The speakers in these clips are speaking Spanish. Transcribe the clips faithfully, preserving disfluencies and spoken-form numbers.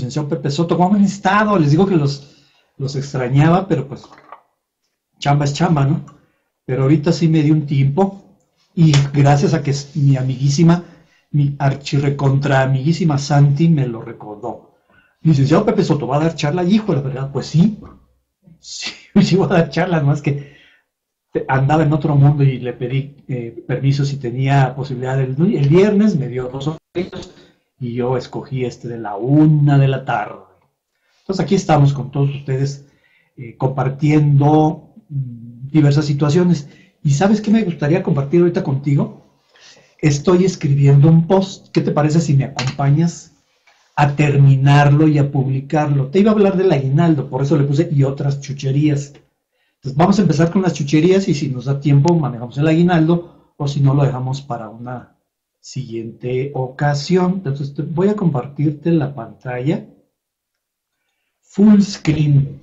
licenciado Pepe Soto, ¿cómo han estado? Les digo que los, los extrañaba, pero pues chamba es chamba, ¿no? Pero ahorita sí me dio un tiempo y gracias a que mi amiguísima, mi archirrecontra amiguísima Santi me lo recordó. Licenciado Pepe Soto, ¿va a dar charla? Hijo, la verdad, pues sí, sí, sí voy a dar charla, no es que andaba en otro mundo y le pedí eh, permiso si tenía posibilidad el, el viernes, me dio dos horarios y yo escogí este de la una de la tarde. Entonces aquí estamos con todos ustedes eh, compartiendo mmm, diversas situaciones. ¿Y sabes qué me gustaría compartir ahorita contigo? Estoy escribiendo un post. ¿Qué te parece si me acompañas a terminarlo y a publicarlo? Te iba a hablar del aguinaldo, por eso le puse y otras chucherías. Entonces vamos a empezar con las chucherías y si nos da tiempo manejamos el aguinaldo o si no lo dejamos para una siguiente ocasión. Entonces te voy a compartirte la pantalla full screen.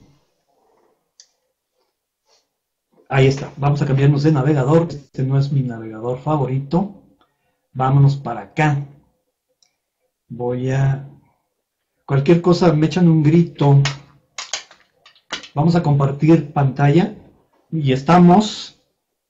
Ahí está, vamos a cambiarnos de navegador. Este no es mi navegador favorito. Vámonos para acá. Voy a... Cualquier cosa me echan un grito. Vamos a compartir pantalla y estamos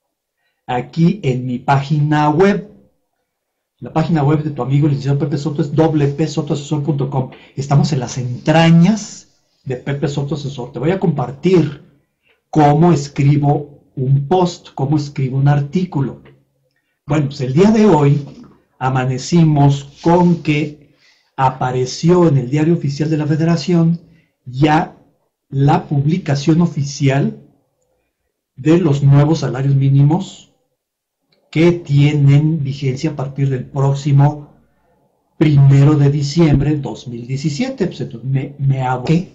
aquí en mi página web. La página web de tu amigo el licenciado Pepe Soto es doble u doble u doble u punto pepe soto asesor punto com. Estamos en las entrañas de Pepe Soto Asesor. Te voy a compartir cómo escribo un post, cómo escribo un artículo. Bueno, pues el día de hoy amanecimos con que apareció en el Diario Oficial de la Federación ya la publicación oficial de los nuevos salarios mínimos que tienen vigencia a partir del próximo primero de diciembre de dos mil diecisiete. Pues entonces me, me aboqué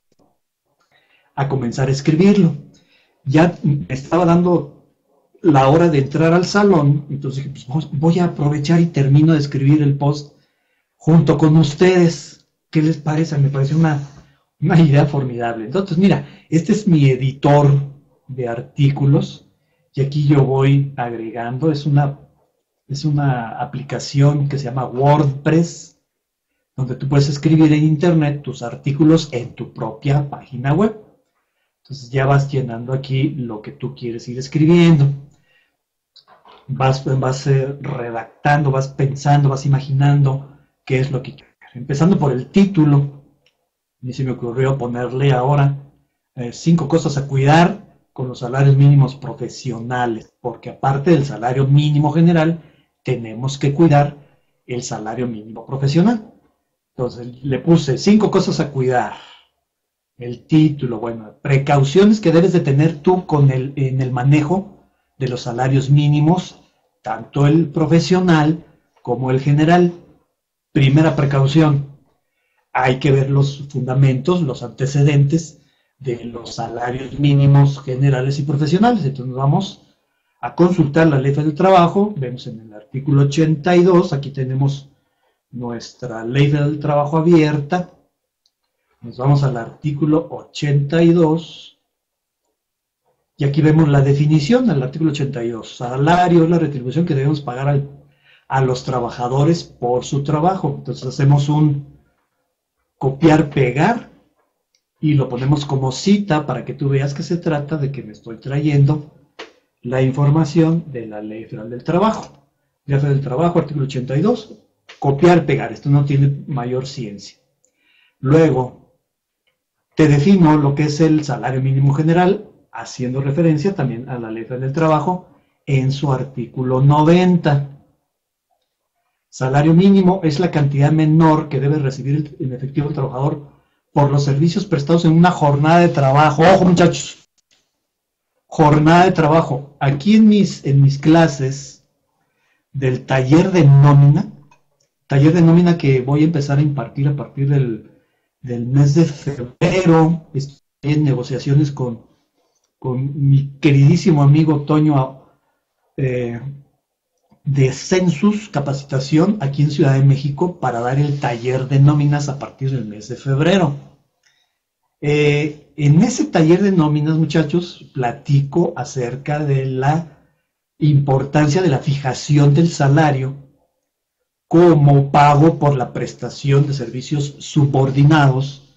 a comenzar a escribirlo. Ya me estaba dando la hora de entrar al salón, entonces dije, pues voy a aprovechar y termino de escribir el post junto con ustedes. ¿Qué les parece? Me parece una, una idea formidable. Entonces, mira, este es mi editor de artículos. Y aquí yo voy agregando, es una, es una aplicación que se llama WordPress, donde tú puedes escribir en internet tus artículos en tu propia página web. Entonces ya vas llenando aquí lo que tú quieres ir escribiendo. Vas, vas eh, redactando, vas pensando, vas imaginando qué es lo que quieres. Empezando por el título, a mí se me ocurrió ponerle ahora eh, cinco cosas a cuidar con los salarios mínimos profesionales, porque aparte del salario mínimo general, tenemos que cuidar el salario mínimo profesional. Entonces le puse cinco cosas a cuidar. El título, bueno, precauciones que debes de tener tú con el, en el manejo de los salarios mínimos, tanto el profesional como el general. Primera precaución, hay que ver los fundamentos, los antecedentes de los salarios mínimos generales y profesionales. Entonces vamos a consultar la Ley Federal del Trabajo. Vemos en el artículo ochenta y dos, aquí tenemos nuestra Ley Federal del Trabajo abierta. Nos vamos al artículo ochenta y dos y aquí vemos la definición del artículo ochenta y dos. Salario es la retribución que debemos pagar al, a los trabajadores por su trabajo. Entonces hacemos un copiar-pegar y lo ponemos como cita para que tú veas que se trata de que me estoy trayendo la información de la Ley Federal del Trabajo. Ley Federal del Trabajo, artículo ochenta y dos, copiar, pegar. Esto no tiene mayor ciencia. Luego, te defino lo que es el salario mínimo general, haciendo referencia también a la Ley Federal del Trabajo en su artículo noventa. Salario mínimo es la cantidad menor que debe recibir en efectivo el trabajador por los servicios prestados en una jornada de trabajo. ¡Ojo, muchachos! Jornada de trabajo. Aquí en mis, en mis clases del taller de nómina, taller de nómina que voy a empezar a impartir a partir del, del mes de febrero, estoy en negociaciones con, con mi queridísimo amigo Toño eh, de Census Capacitación aquí en Ciudad de México para dar el taller de nóminas a partir del mes de febrero. Eh, en ese taller de nóminas, muchachos, platico acerca de la importancia de la fijación del salario como pago por la prestación de servicios subordinados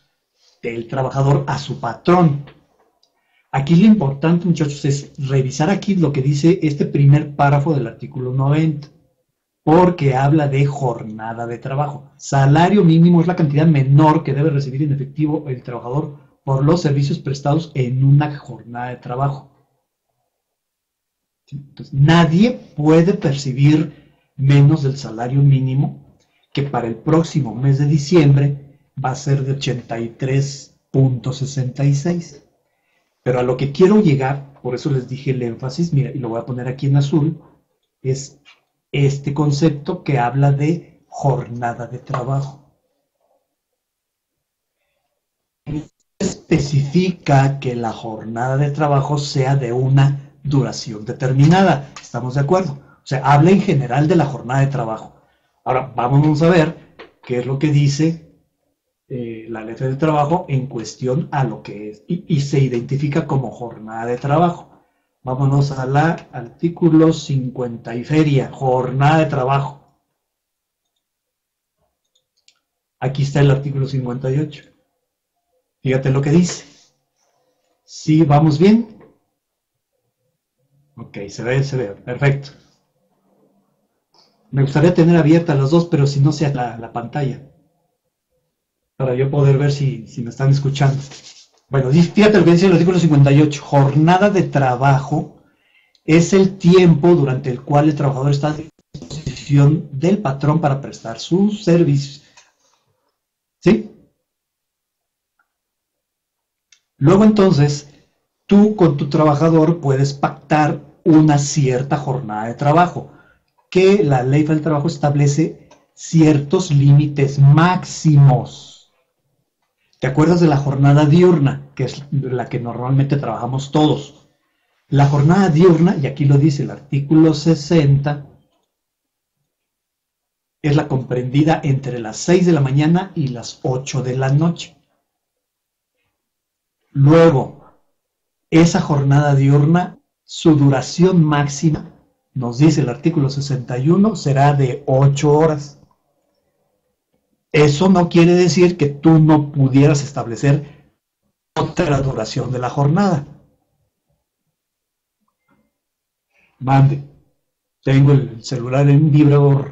del trabajador a su patrón. Aquí lo importante, muchachos, es revisar aquí lo que dice este primer párrafo del artículo noventa, porque habla de jornada de trabajo. Salario mínimo es la cantidad menor que debe recibir en efectivo el trabajador por los servicios prestados en una jornada de trabajo. Entonces, nadie puede percibir menos del salario mínimo, que para el próximo mes de diciembre va a ser de ochenta y tres punto sesenta y seis. Pero a lo que quiero llegar, por eso les dije el énfasis, mira, y lo voy a poner aquí en azul, es este concepto que habla de jornada de trabajo. Especifica que la jornada de trabajo sea de una duración determinada. ¿Estamos de acuerdo? O sea, habla en general de la jornada de trabajo. Ahora, vamos a ver qué es lo que dice eh, la letra del trabajo en cuestión a lo que es y, y se identifica como jornada de trabajo. Vámonos al artículo cincuenta y feria, jornada de trabajo. Aquí está el artículo cincuenta y ocho. Fíjate lo que dice. ¿Sí vamos bien? Ok, se ve, se ve, perfecto. Me gustaría tener abiertas las dos, pero si no sea la, la pantalla, para yo poder ver si, si me están escuchando. Bueno, fíjate lo que dice el artículo cincuenta y ocho. Jornada de trabajo es el tiempo durante el cual el trabajador está a disposición del patrón para prestar sus servicios. ¿Sí? Luego entonces, tú con tu trabajador puedes pactar una cierta jornada de trabajo, que la ley del trabajo establece ciertos límites máximos. ¿Te acuerdas de la jornada diurna, que es la que normalmente trabajamos todos? La jornada diurna, y aquí lo dice el artículo sesenta, es la comprendida entre las seis de la mañana y las ocho de la noche. Luego, esa jornada diurna, su duración máxima, nos dice el artículo sesenta y uno, será de ocho horas. Eso no quiere decir que tú no pudieras establecer otra duración de la jornada. Mande, tengo el celular en vibrador.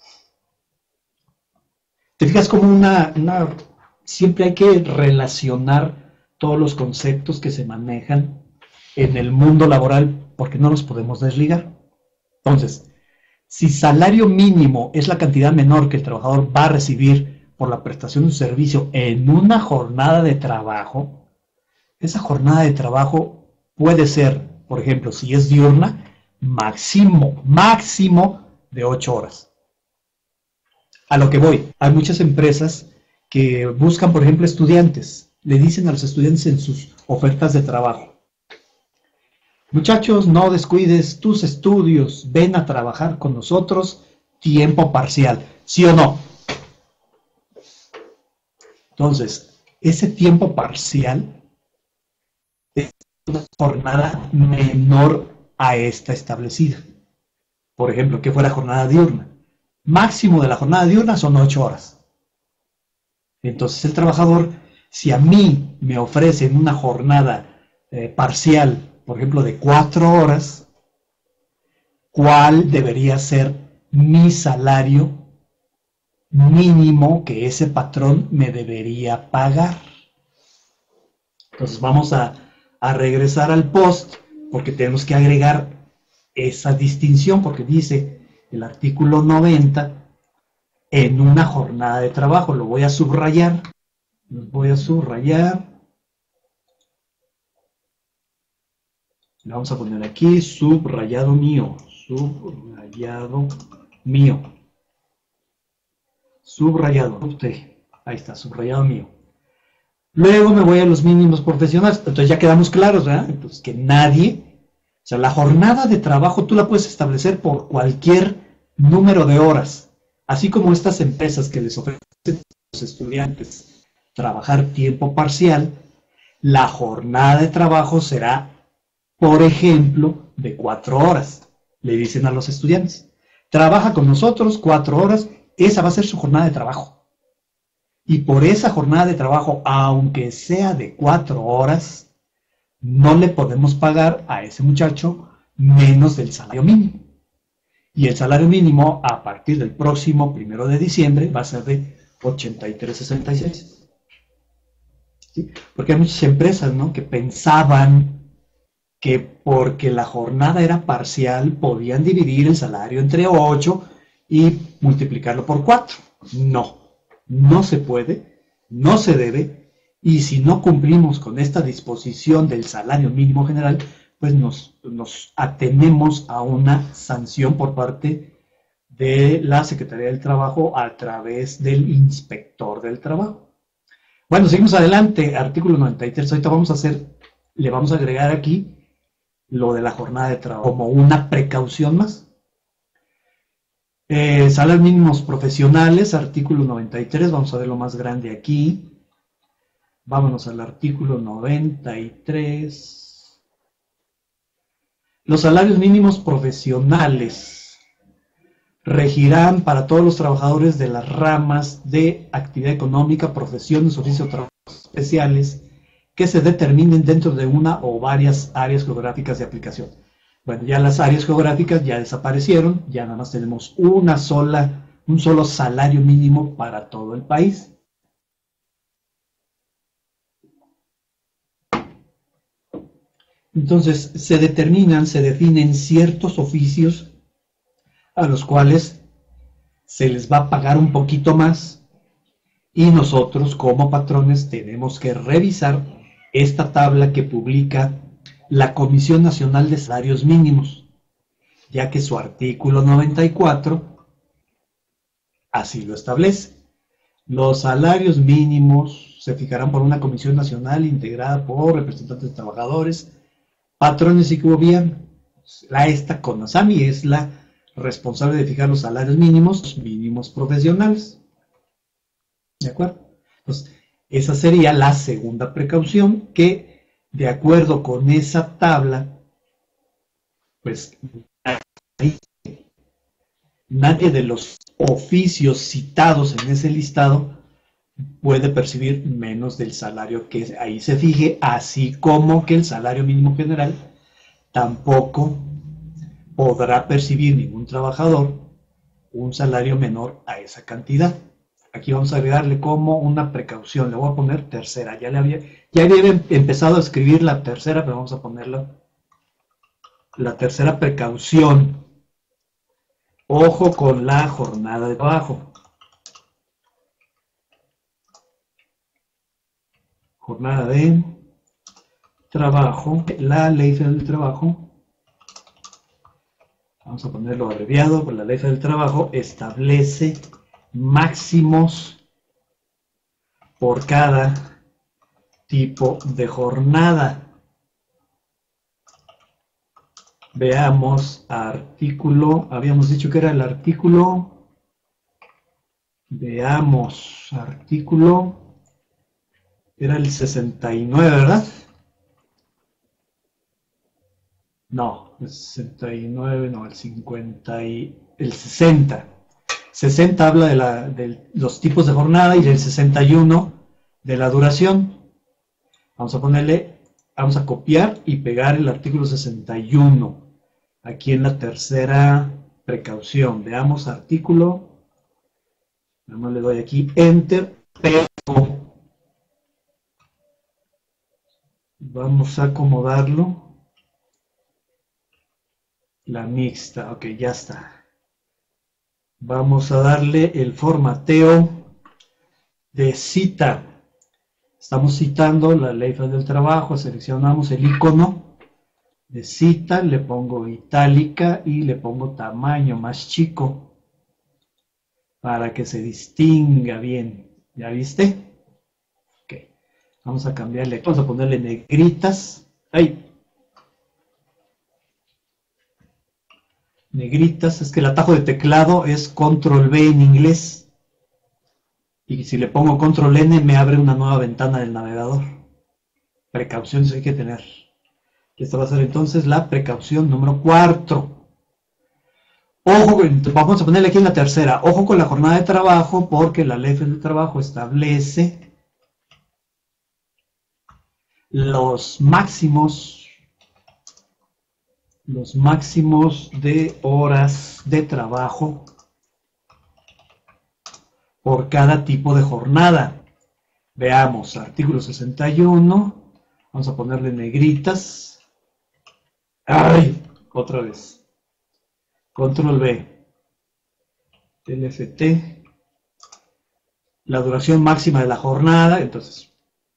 ¿Te fijas como una, una... siempre hay que relacionar todos los conceptos que se manejan en el mundo laboral, porque no los podemos desligar? Entonces, si salario mínimo es la cantidad menor que el trabajador va a recibir por la prestación de un servicio en una jornada de trabajo, esa jornada de trabajo puede ser, por ejemplo, si es diurna, máximo, máximo de ocho horas. A lo que voy, hay muchas empresas que buscan, por ejemplo, estudiantes. Le dicen a los estudiantes en sus ofertas de trabajo: muchachos, no descuides tus estudios, ven a trabajar con nosotros tiempo parcial, ¿sí o no? Entonces, ese tiempo parcial es una jornada menor a esta establecida. Por ejemplo, ¿qué fue la jornada diurna? Máximo de la jornada diurna son ocho horas. Entonces, el trabajador, si a mí me ofrecen una jornada eh, parcial, por ejemplo, de cuatro horas, ¿cuál debería ser mi salario mínimo que ese patrón me debería pagar? Entonces vamos a, a regresar al post, porque tenemos que agregar esa distinción, porque dice el artículo noventa, en una jornada de trabajo. Lo voy a subrayar, lo voy a subrayar. Le vamos a poner aquí subrayado mío, subrayado mío, subrayado, usted, ahí está, subrayado mío. Luego me voy a los mínimos profesionales. Entonces ya quedamos claros, ¿verdad? Entonces que nadie, o sea, la jornada de trabajo tú la puedes establecer por cualquier número de horas, así como estas empresas que les ofrecen a los estudiantes trabajar tiempo parcial. La jornada de trabajo será, por ejemplo, de cuatro horas. Le dicen a los estudiantes: trabaja con nosotros cuatro horas, esa va a ser su jornada de trabajo. Y por esa jornada de trabajo, aunque sea de cuatro horas, no le podemos pagar a ese muchacho menos del salario mínimo. Y el salario mínimo a partir del próximo primero de diciembre va a ser de ochenta y tres sesenta y seis. ¿Sí? Porque hay muchas empresas, ¿no?, que pensaban que porque la jornada era parcial podían dividir el salario entre ocho y multiplicarlo por cuatro. No, no se puede, no se debe, y si no cumplimos con esta disposición del salario mínimo general, pues nos, nos atenemos a una sanción por parte de la Secretaría del Trabajo a través del inspector del trabajo. Bueno, seguimos adelante, artículo noventa y tres. Ahorita vamos a hacer, le vamos a agregar aquí lo de la jornada de trabajo como una precaución más. Eh, salarios mínimos profesionales, artículo noventa y tres, vamos a ver lo más grande aquí. Vámonos al artículo noventa y tres. Los salarios mínimos profesionales regirán para todos los trabajadores de las ramas de actividad económica, profesiones, oficios o trabajos especiales que se determinen dentro de una o varias áreas geográficas de aplicación. Bueno, ya las áreas geográficas ya desaparecieron, ya nada más tenemos una sola, un solo salario mínimo para todo el país. Entonces, se determinan, se definen ciertos oficios a los cuales se les va a pagar un poquito más y nosotros como patrones tenemos que revisar esta tabla que publica la Comisión Nacional de Salarios Mínimos, ya que su artículo noventa y cuatro así lo establece. Los salarios mínimos se fijarán por una comisión nacional integrada por representantes de trabajadores, patrones y gobierno. La esta CONASAMI es la responsable de fijar los salarios mínimos, los mínimos profesionales. ¿De acuerdo? Entonces, esa sería la segunda precaución que, de acuerdo con esa tabla, pues nadie de los oficios citados en ese listado puede percibir menos del salario que ahí se fije, así como que el salario mínimo general tampoco podrá percibir ningún trabajador un salario menor a esa cantidad. Aquí vamos a agregarle como una precaución, le voy a poner tercera, ya, le había, ya había empezado a escribir la tercera, pero vamos a ponerla, la tercera precaución. Ojo con la jornada de trabajo. Jornada de trabajo, la Ley Federal del Trabajo, vamos a ponerlo abreviado, por la Ley Federal del Trabajo establece máximos por cada tipo de jornada. Veamos artículo, habíamos dicho que era el artículo, veamos artículo, era el sesenta y nueve, ¿verdad? No, el sesenta y nueve, no, el cincuenta y el sesenta. sesenta habla de, la, de los tipos de jornada y del sesenta y uno de la duración. Vamos a ponerle, vamos a copiar y pegar el artículo sesenta y uno aquí en la tercera precaución. Veamos artículo, nada más le doy aquí Enter, pero vamos a acomodarlo. La mixta, ok, ya está. Vamos a darle el formateo de cita. Estamos citando la Ley Federal del Trabajo, seleccionamos el icono de cita, le pongo itálica y le pongo tamaño más chico para que se distinga bien. ¿Ya viste? Ok. Vamos a cambiarle, vamos a ponerle negritas. ¡Ay! Negritas, es que el atajo de teclado es control ve en inglés. Y si le pongo control ene me abre una nueva ventana del navegador. Precauciones hay que tener. Esta va a ser entonces la precaución número cuatro. Ojo, vamos a ponerle aquí en la tercera, ojo con la jornada de trabajo porque la ley federal del trabajo establece los máximos, los máximos de horas de trabajo por cada tipo de jornada. Veamos, artículo sesenta y uno, vamos a ponerle negritas. ¡Ay! Otra vez. Control B. L F T. La duración máxima de la jornada, entonces.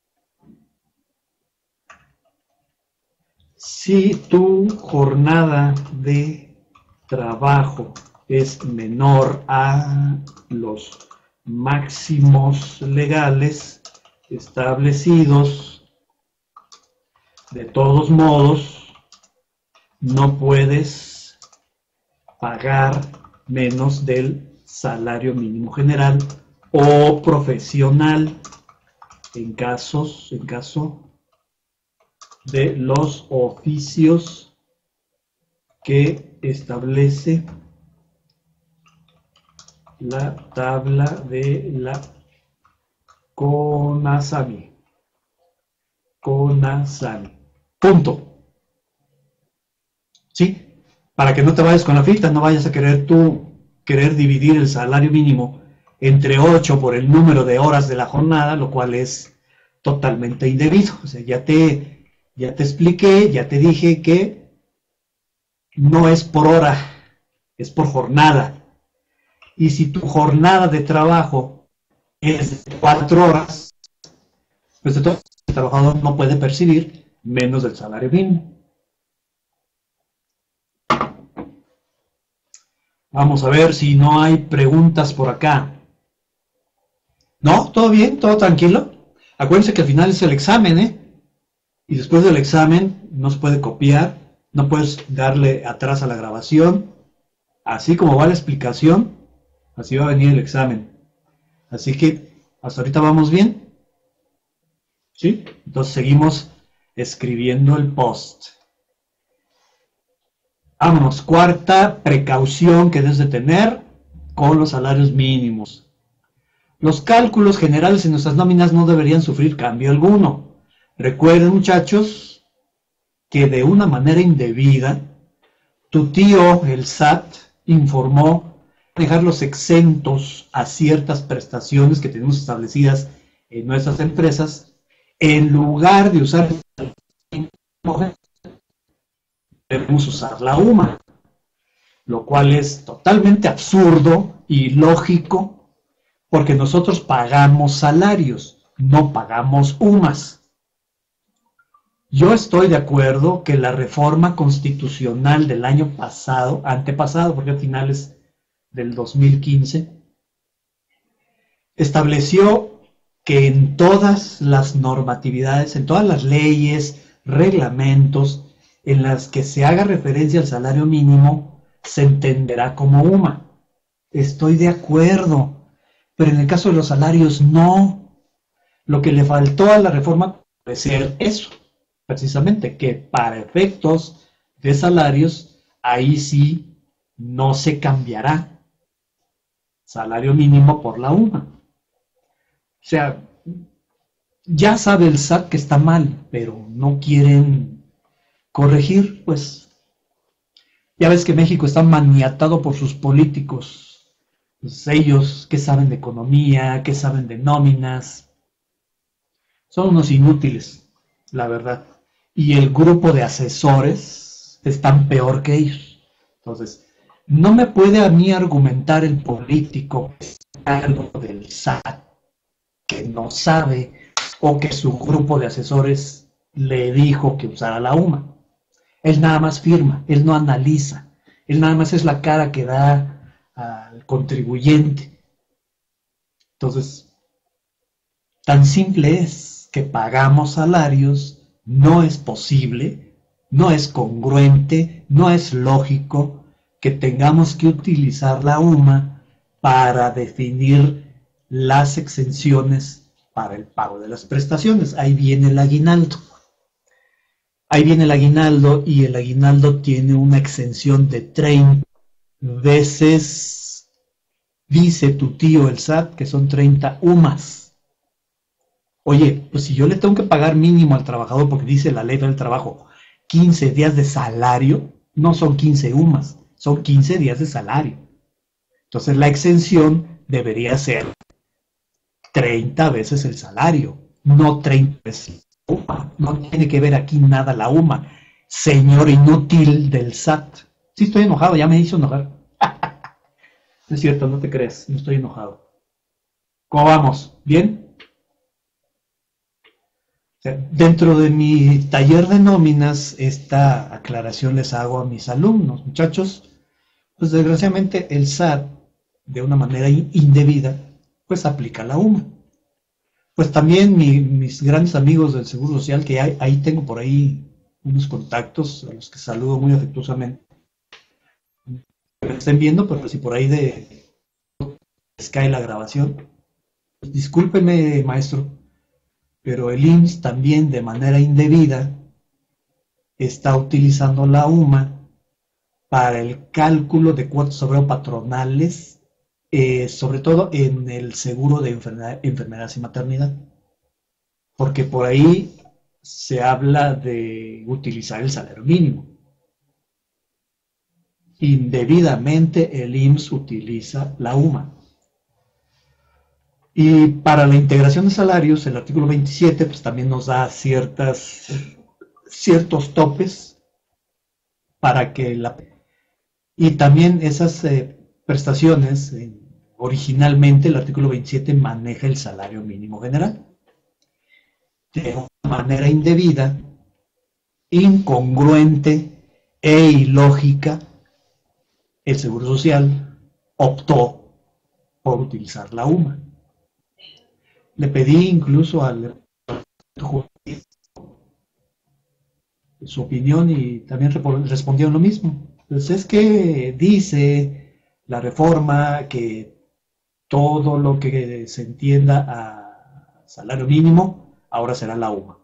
Si tu jornada de trabajo es menor a los máximos legales establecidos, de todos modos, no puedes pagar menos del salario mínimo general o profesional en casos, en caso de los oficios que establece la tabla de la CONASAMI. CONASAMI. Punto. ¿Sí? Para que no te vayas con la finta, no vayas a querer tú querer dividir el salario mínimo entre ocho por el número de horas de la jornada, lo cual es totalmente indebido. O sea, ya te, ya te expliqué, ya te dije que no es por hora, es por jornada. Y si tu jornada de trabajo es de cuatro horas, pues entonces el trabajador no puede percibir menos del salario mínimo. Vamos a ver si no hay preguntas por acá. ¿No? ¿Todo bien? ¿Todo tranquilo? Acuérdense que al final es el examen, ¿eh? Y después del examen no se puede copiar, no puedes darle atrás a la grabación. Así como va la explicación, así va a venir el examen. Así que hasta ahorita vamos bien. ¿Sí? Entonces seguimos escribiendo el post. Vámonos, cuarta precaución que debes de tener con los salarios mínimos. Los cálculos generales en nuestras nóminas no deberían sufrir cambio alguno. Recuerden, muchachos, que de una manera indebida, tu tío, el S A T, informó dejarlos exentos a ciertas prestaciones que tenemos establecidas en nuestras empresas, en lugar de usar debemos usar la U M A, lo cual es totalmente absurdo y ilógico, porque nosotros pagamos salarios, no pagamos U M As. Yo estoy de acuerdo que la reforma constitucional del año pasado, antepasado, porque a finales del dos mil quince, estableció que en todas las normatividades, en todas las leyes, reglamentos, en las que se haga referencia al salario mínimo, se entenderá como U M A. Estoy de acuerdo, pero en el caso de los salarios no. Lo que le faltó a la reforma puede ser eso, precisamente, que para efectos de salarios, ahí sí no se cambiará salario mínimo por la U M A. O sea, ya sabe el S A T que está mal, pero no quieren corregir, pues. Ya ves que México está maniatado por sus políticos. Pues ellos, ¿qué saben de economía? ¿Qué saben de nóminas? Son unos inútiles, la verdad. Y el grupo de asesores están peor que ellos. Entonces, no me puede a mí argumentar el político que está algo del S A T, que no sabe, o que su grupo de asesores le dijo que usara la U M A. Él nada más firma, él no analiza, él nada más es la cara que da al contribuyente. Entonces, tan simple es que pagamos salarios, no es posible, no es congruente, no es lógico que tengamos que utilizar la U M A para definir las exenciones para el pago de las prestaciones. Ahí viene el aguinaldo. Ahí viene el aguinaldo y el aguinaldo tiene una exención de treinta veces dice tu tío el S A T que son treinta UMAS. Oye, pues si yo le tengo que pagar mínimo al trabajador, porque dice la ley del trabajo, quince días de salario, no son quince UMAS, son quince días de salario. Entonces la exención debería ser treinta veces el salario, no treinta veces la UMA. No tiene que ver aquí nada la UMA, señor inútil del S A T. Sí estoy enojado, ya me hizo enojar. Es cierto, no te creas, no estoy enojado. ¿Cómo vamos? ¿Bien? O sea, dentro de mi taller de nóminas, esta aclaración les hago a mis alumnos, muchachos. Pues desgraciadamente el S A T, de una manera indebida, pues aplica la UMA. Pues también mi, mis grandes amigos del Seguro Social, que hay, ahí tengo por ahí unos contactos, a los que saludo muy afectuosamente, que me estén viendo, pero si por ahí de les cae la grabación, pues discúlpeme, maestro, pero el I M S S también de manera indebida está utilizando la UMA para el cálculo de cuotas obrero patronales, eh, sobre todo en el seguro de enfermedad, enfermedades y maternidad, porque por ahí se habla de utilizar el salario mínimo. Indebidamente el I M S S utiliza la UMA. Y para la integración de salarios, el artículo veintisiete pues también nos da ciertas, ciertos topes para que la... Y también esas eh, prestaciones, eh, originalmente el artículo veintisiete maneja el salario mínimo general. De una manera indebida, incongruente e ilógica, el Seguro Social optó por utilizar la UMA. Le pedí incluso al juez su opinión y también respondieron lo mismo. Pues es que dice la reforma que todo lo que se entienda a salario mínimo ahora será la UMA.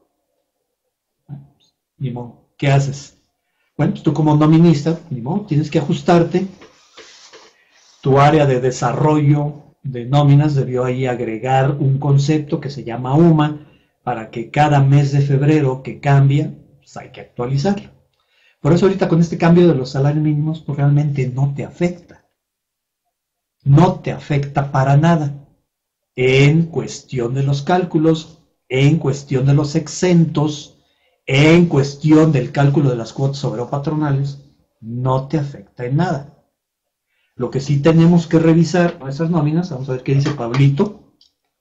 Ni modo, ¿qué haces? Bueno, pues tú como nominista, ni modo, tienes que ajustarte. Tu área de desarrollo de nóminas debió ahí agregar un concepto que se llama UMA para que cada mes de febrero que cambia, pues hay que actualizarlo. Por eso ahorita con este cambio de los salarios mínimos, pues realmente no te afecta. No te afecta para nada. En cuestión de los cálculos, en cuestión de los exentos, en cuestión del cálculo de las cuotas obrero patronales, no te afecta en nada. Lo que sí tenemos que revisar nuestras nóminas, vamos a ver qué dice Pablito.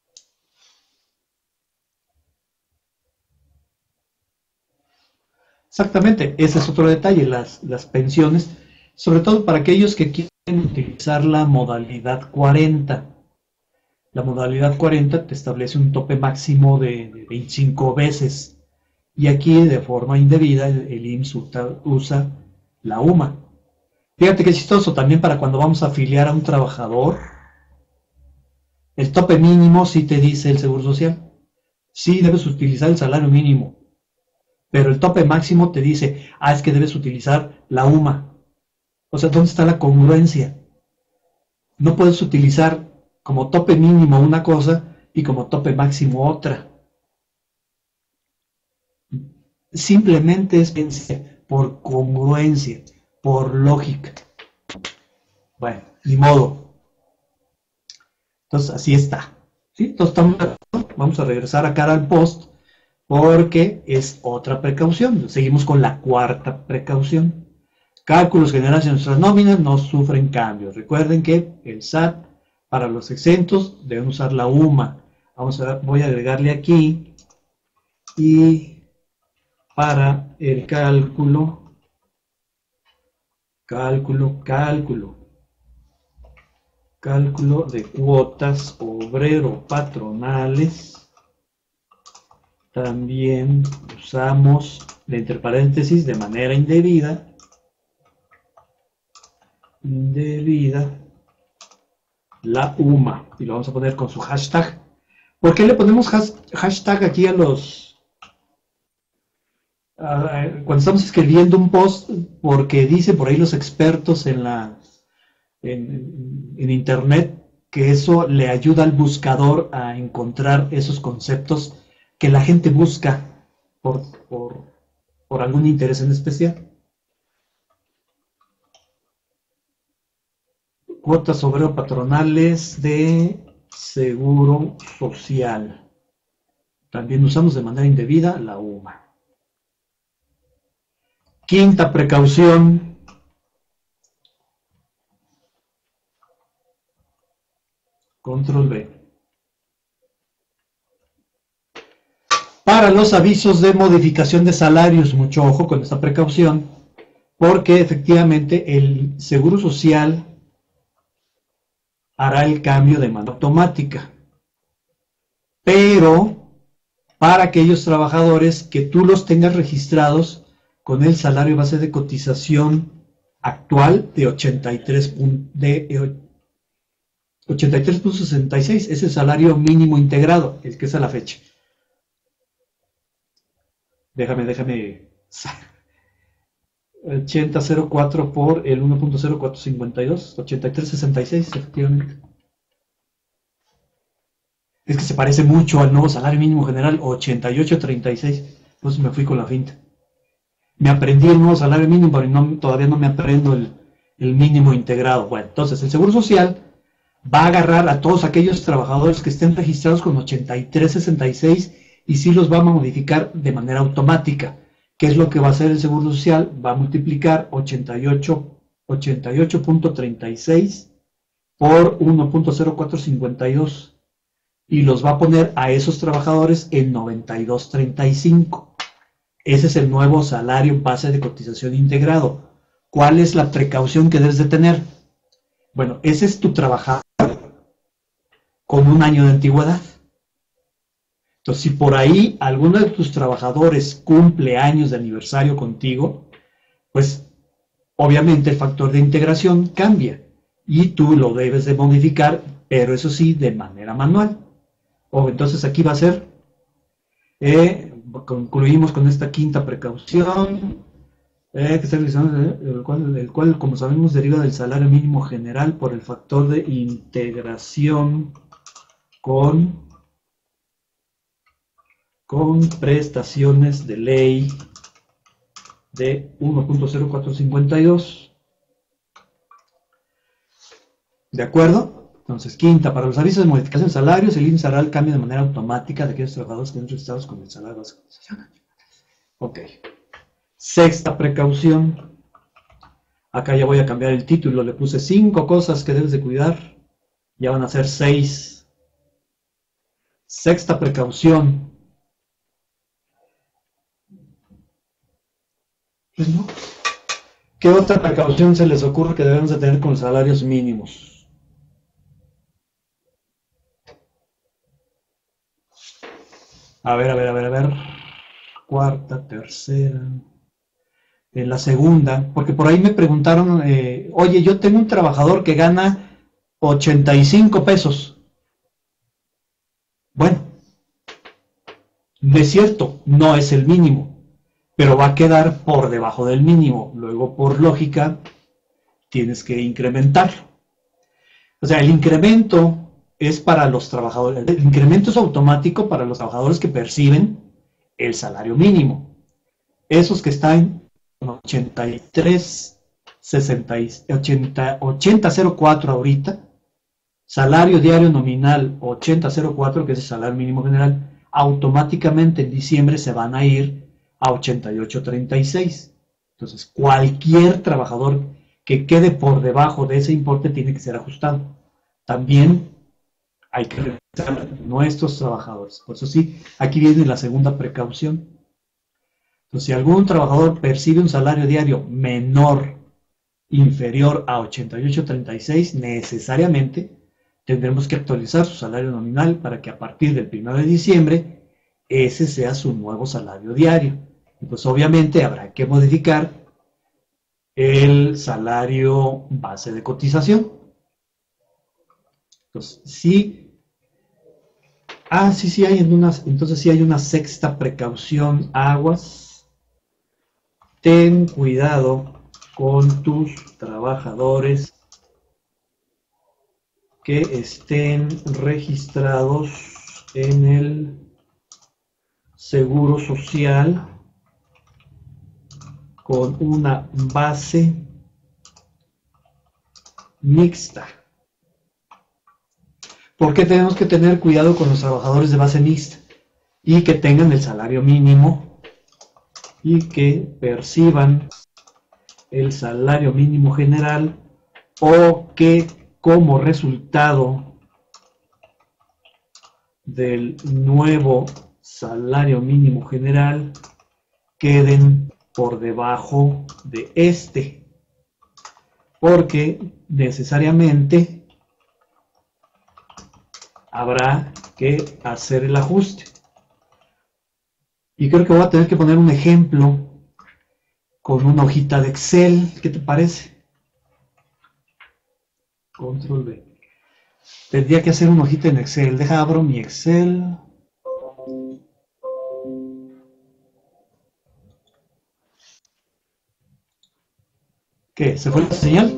Exactamente, ese es otro detalle, las, las pensiones, sobre todo para aquellos que quieren utilizar la modalidad cuarenta. La modalidad cuarenta te establece un tope máximo de, de veinticinco veces, y aquí de forma indebida el, el I M S S usa, usa la UMA. Fíjate qué chistoso, también para cuando vamos a afiliar a un trabajador, el tope mínimo sí te dice el Seguro Social, sí debes utilizar el salario mínimo, pero el tope máximo te dice, ah, es que debes utilizar la UMA. O sea, ¿dónde está la congruencia? No puedes utilizar como tope mínimo una cosa y como tope máximo otra. Simplemente es por congruencia, por lógica. Bueno, ni modo. Entonces, así está. ¿Sí? Entonces, estamos, vamos a regresar acá al post porque es otra precaución. Seguimos con la cuarta precaución. Cálculos generales de nuestras nóminas no sufren cambios. Recuerden que el S A T para los exentos deben usar la UMA. Vamos a, voy a agregarle aquí y para el cálculo, cálculo, cálculo, cálculo de cuotas obrero patronales, también usamos, entre paréntesis, de manera indebida, indebida, la UMA, y lo vamos a poner con su hashtag. ¿Por qué le ponemos hashtag aquí a los... Uh, cuando estamos escribiendo un post? Porque dicen por ahí los expertos en la en, en internet, que eso le ayuda al buscador a encontrar esos conceptos que la gente busca por, por, por algún interés en especial. Cuotas obrero patronales de seguro social. También usamos de manera indebida la U M A. Quinta precaución. Control B. Para los avisos de modificación de salarios, mucho ojo con esta precaución, porque efectivamente el Seguro Social hará el cambio de manera automática. Pero para aquellos trabajadores que tú los tengas registrados con el salario base de cotización actual de ochenta y tres punto sesenta y seis, es el salario mínimo integrado, el que es a la fecha. Déjame, déjame. ochenta cero cuatro por el uno punto cero cuatro cincuenta y dos, ochenta y tres sesenta y seis, efectivamente. Es que se parece mucho al nuevo salario mínimo general, ochenta y ocho treinta y seis. Pues me fui con la finta. Me aprendí el nuevo salario mínimo, pero no, todavía no me aprendo el, el mínimo integrado. Bueno, entonces el Seguro Social va a agarrar a todos aquellos trabajadores que estén registrados con ochenta y tres sesenta y seis y sí los va a modificar de manera automática. ¿Qué es lo que va a hacer el Seguro Social? Va a multiplicar ochenta y ocho punto treinta y seis por uno punto cero cuatro cincuenta y dos y los va a poner a esos trabajadores en noventa y dos treinta y cinco. Ese es el nuevo salario base de cotización integrado. ¿Cuál es la precaución que debes de tener? Bueno, ese es tu trabajador con un año de antigüedad. Entonces, si por ahí alguno de tus trabajadores cumple años de aniversario contigo, pues obviamente el factor de integración cambia y tú lo debes de modificar, pero eso sí, de manera manual. O entonces aquí va a ser, eh, concluimos con esta quinta precaución, eh, que está realizando, eh, el, cual, el cual, como sabemos, deriva del salario mínimo general por el factor de integración con... con prestaciones de ley de uno punto cero cuatro cincuenta y dos. ¿De acuerdo? Entonces, quinta, para los avisos de modificación de salarios, el I M S S hará el cambio de manera automática de aquellos trabajadores que estén registrados con el salario base de cotización. Ok. Sexta precaución. Acá ya voy a cambiar el título. Le puse cinco cosas que debes de cuidar. Ya van a ser seis. Sexta precaución. Pues no. ¿Qué otra precaución se les ocurre que debemos de tener con los salarios mínimos? A ver, a ver, a ver, a ver. Cuarta, tercera. En la segunda, porque por ahí me preguntaron, eh, oye, yo tengo un trabajador que gana ochenta y cinco pesos. Bueno, es cierto, no es el mínimo, pero va a quedar por debajo del mínimo. Luego, por lógica, tienes que incrementar. O sea, el incremento es para los trabajadores, el incremento es automático para los trabajadores que perciben el salario mínimo. Esos que están en ochenta y tres, sesenta, ochenta, ochenta cero cuatro ahorita, salario diario nominal ochenta cero cuatro, que es el salario mínimo general, automáticamente en diciembre se van a ir a ochenta y ocho treinta y seis. Entonces, cualquier trabajador que quede por debajo de ese importe tiene que ser ajustado. También hay que revisar a nuestros trabajadores. Por eso sí, aquí viene la segunda precaución. Entonces, si algún trabajador percibe un salario diario menor, inferior a ochenta y ocho treinta y seis, necesariamente tendremos que actualizar su salario nominal para que a partir del primero de diciembre ese sea su nuevo salario diario. Y pues obviamente habrá que modificar el salario base de cotización. Entonces, sí. Ah, sí, sí hay en unas, entonces sí hay una sexta precaución, aguas. Ten cuidado con tus trabajadores que estén registrados en el Seguro Social con una base mixta. ¿Por qué tenemos que tener cuidado con los trabajadores de base mixta? Y que tengan el salario mínimo y que perciban el salario mínimo general, o que como resultado del nuevo salario mínimo general queden por debajo de este, porque necesariamente habrá que hacer el ajuste. Y creo que voy a tener que poner un ejemplo con una hojita de Excel. ¿Qué te parece? Control B. Tendría que hacer una hojita en Excel. Deja, abro mi Excel. ¿Qué? ¿Se fue la señal?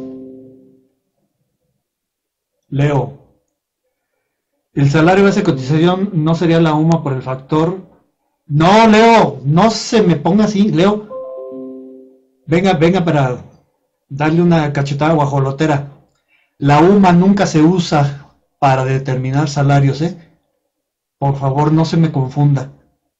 Leo. El salario base de cotización no sería la U M A por el factor. No, Leo, no se me ponga así, Leo. Venga, venga para darle una cachetada guajolotera. La U M A nunca se usa para determinar salarios, ¿eh? Por favor, no se me confunda.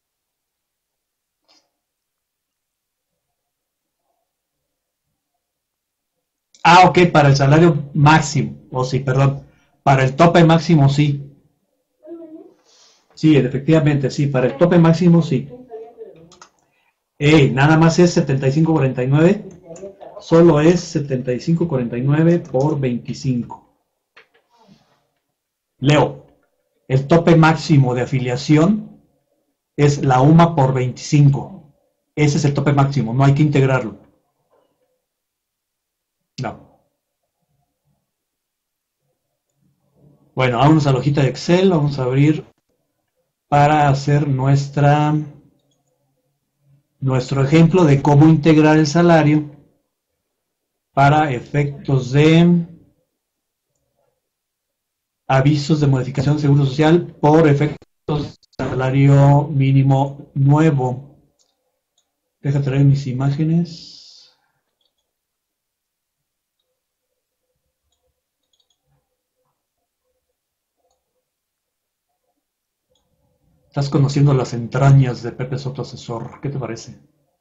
Ah, ok, para el salario máximo, o oh, sí, perdón. Para el tope máximo, sí. Sí, efectivamente, sí, para el tope máximo, sí. Eh, nada más es setenta y cinco cuarenta y nueve, solo es setenta y cinco cuarenta y nueve por veinticinco. Leo, el tope máximo de afiliación es la U M A por veinticinco. Ese es el tope máximo, no hay que integrarlo. No. Bueno, vamos a la hojita de Excel, vamos a abrir para hacer nuestra, nuestro ejemplo de cómo integrar el salario para efectos de avisos de modificación de seguro social por efectos de salario mínimo nuevo. Deja traer mis imágenes. Estás conociendo las entrañas de Pepe Soto Asesor. ¿Qué te parece?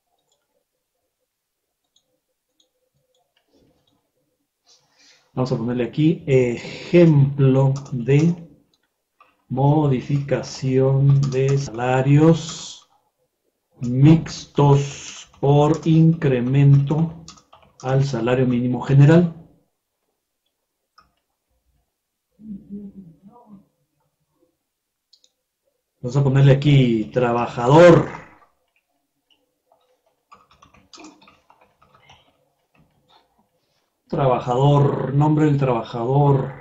Vamos a ponerle aquí ejemplo de modificación de salarios mixtos por incremento al salario mínimo general. Vamos a ponerle aquí trabajador. Trabajador, nombre del trabajador.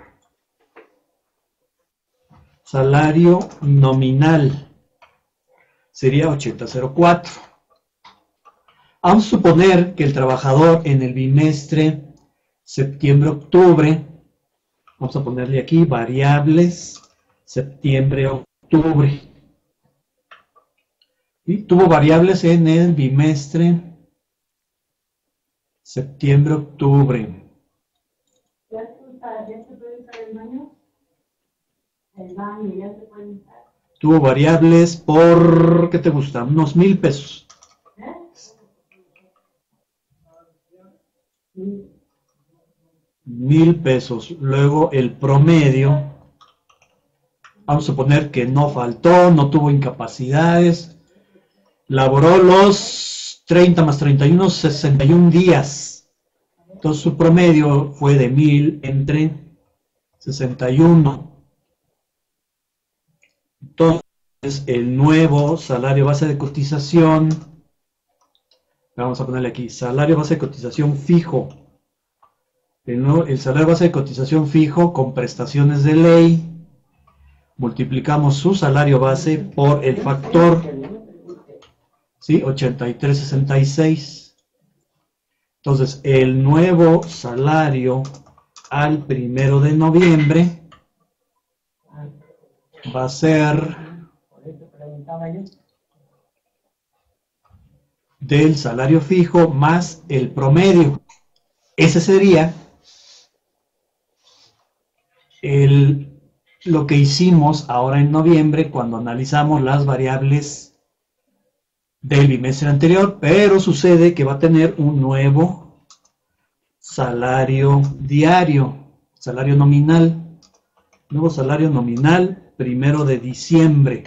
Salario nominal. Sería ochenta cero cuatro. Vamos a suponer que el trabajador en el bimestre septiembre-octubre, vamos a ponerle aquí variables septiembre-octubre. Y tuvo variables en el bimestre septiembre-octubre. ¿Ya se puede usar el baño? El baño ya se puede usar. Tuvo variables por, ¿qué te gusta? Unos mil pesos. ¿Eh? Mil pesos. Luego el promedio. Vamos a suponer que no faltó, no tuvo incapacidades. Laboró los treinta más treinta y uno, sesenta y un días. Entonces su promedio fue de mil entre sesenta y uno. Entonces el nuevo salario base de cotización, vamos a ponerle aquí, salario base de cotización fijo. El, nuevo, el salario base de cotización fijo con prestaciones de ley, multiplicamos su salario base por el factor, ¿sí? ochenta y tres sesenta y seis. Entonces, el nuevo salario al primero de noviembre va a ser del salario fijo más el promedio. Ese sería el, lo que hicimos ahora en noviembre cuando analizamos las variables del bimestre anterior, pero sucede que va a tener un nuevo salario diario, salario nominal, nuevo salario nominal, primero de diciembre.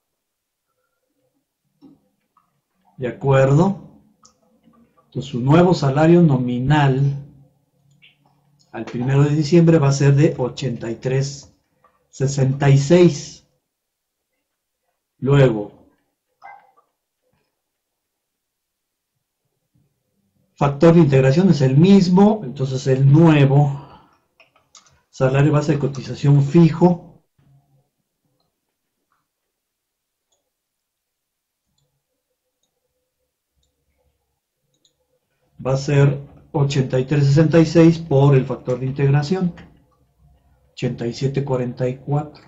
¿De acuerdo? Entonces su nuevo salario nominal al primero de diciembre va a ser de ochenta y tres sesenta y seis. Luego, factor de integración es el mismo, entonces el nuevo salario base de cotización fijo va a ser ochenta y tres sesenta y seis por el factor de integración, ochenta y siete cuarenta y cuatro.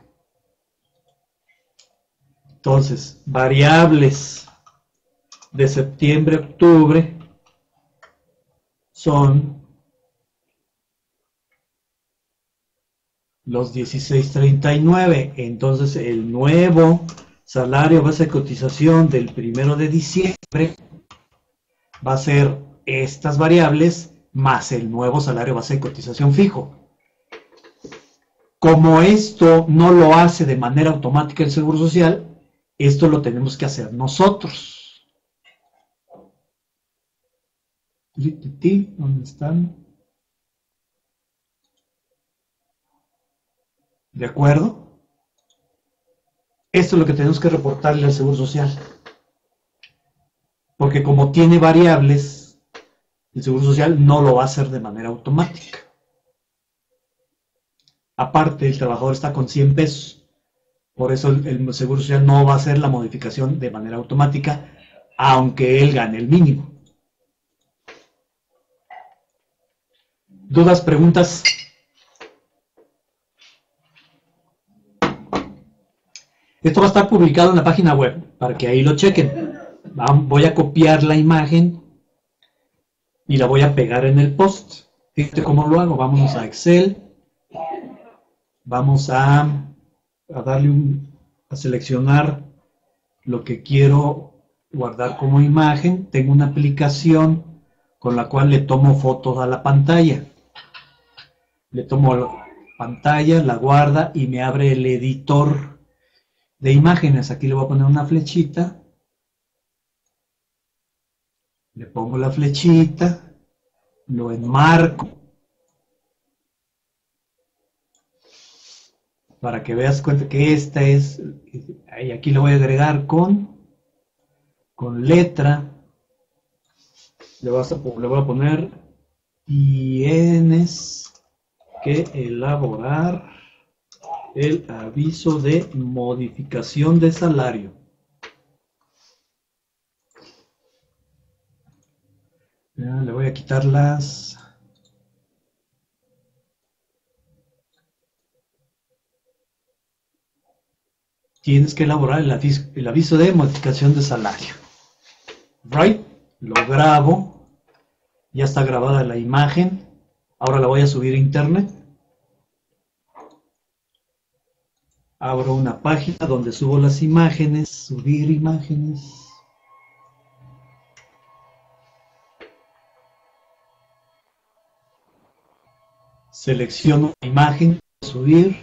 Entonces, variables de septiembre a octubre son los dieciséis treinta y nueve. Entonces, el nuevo salario base de cotización del primero de diciembre va a ser estas variables más el nuevo salario base de cotización fijo. Como esto no lo hace de manera automática el Seguro Social, esto lo tenemos que hacer nosotros. ¿Dónde están? ¿De acuerdo? Esto es lo que tenemos que reportarle al Seguro Social. Porque como tiene variables, el Seguro Social no lo va a hacer de manera automática. Aparte, el trabajador está con cien pesos. Por eso el, el Seguro Social no va a hacer la modificación de manera automática, aunque él gane el mínimo. ¿Dudas, preguntas? Esto va a estar publicado en la página web, para que ahí lo chequen. Voy a copiar la imagen y la voy a pegar en el post. Fíjate cómo lo hago. Vámonos a Excel. Vamos a, a darle un, a seleccionar lo que quiero guardar como imagen. Tengo una aplicación con la cual le tomo fotos a la pantalla. Le tomo la pantalla, la guarda y me abre el editor de imágenes. Aquí le voy a poner una flechita. Le pongo la flechita, lo enmarco, para que veas cuenta que esta es, y aquí le voy a agregar con, con letra, le, vas a, le voy a poner, tienes que elaborar el aviso de modificación de salario. Ya, le voy a quitar las... Tienes que elaborar el aviso, el aviso de modificación de salario. Right, lo grabo. Ya está grabada la imagen. Ahora la voy a subir a internet. Abro una página donde subo las imágenes. Subir imágenes. Selecciono la imagen, subir.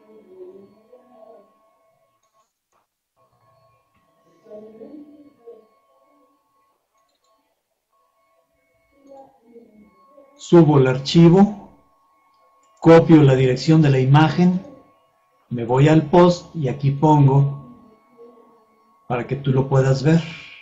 Subo el archivo, copio la dirección de la imagen, me voy al post y aquí pongo para que tú lo puedas ver.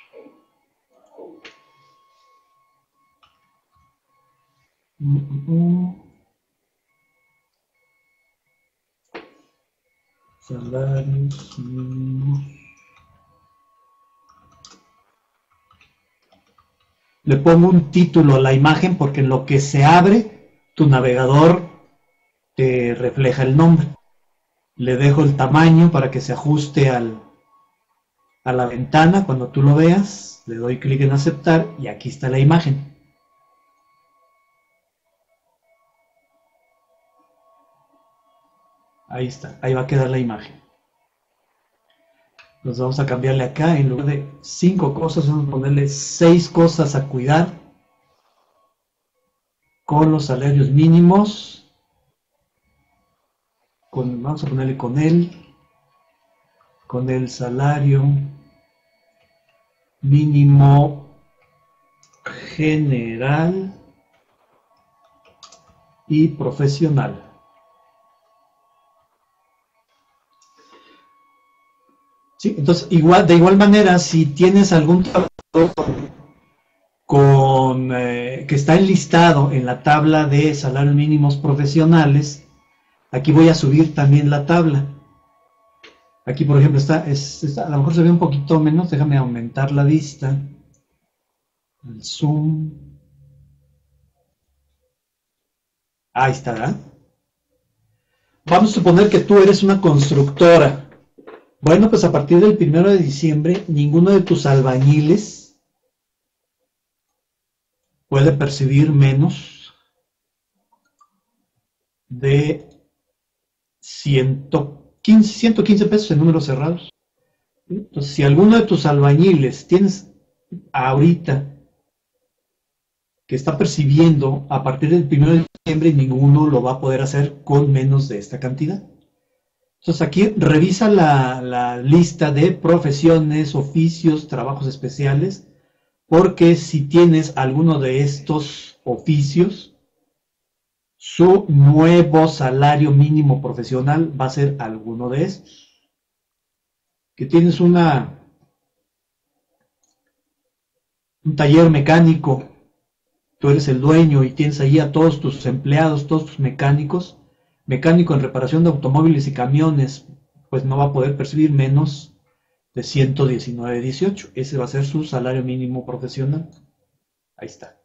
Salarios mínimos. Le pongo un título a la imagen porque en lo que se abre, tu navegador te refleja el nombre. Le dejo el tamaño para que se ajuste al, a la ventana. Cuando tú lo veas, le doy clic en aceptar y aquí está la imagen. Ahí está, ahí va a quedar la imagen. Nos vamos a cambiarle acá, en lugar de cinco cosas, vamos a ponerle seis cosas a cuidar con los salarios mínimos. Con, vamos a ponerle con él, con el salario mínimo general y profesional. ¿Sí? Entonces, igual, de igual manera, si tienes algún trabajador con, eh, que está enlistado en la tabla de salarios mínimos profesionales, aquí voy a subir también la tabla. Aquí, por ejemplo, está, es, está, a lo mejor se ve un poquito menos, déjame aumentar la vista, el zoom. Ahí está, ¿verdad? Vamos a suponer que tú eres una constructora. Bueno, pues a partir del primero de diciembre, ninguno de tus albañiles puede percibir menos de ciento quince pesos en números cerrados. Entonces, si alguno de tus albañiles tienes ahorita que está percibiendo a partir del primero de diciembre, ninguno lo va a poder hacer con menos de esta cantidad. Entonces aquí revisa la, la lista de profesiones, oficios, trabajos especiales, porque si tienes alguno de estos oficios, su nuevo salario mínimo profesional va a ser alguno de estos. Que tienes una, un taller mecánico, tú eres el dueño y tienes allí a todos tus empleados, todos tus mecánicos, mecánico en reparación de automóviles y camiones, pues no va a poder percibir menos de ciento diecinueve dieciocho. Ese va a ser su salario mínimo profesional. Ahí está.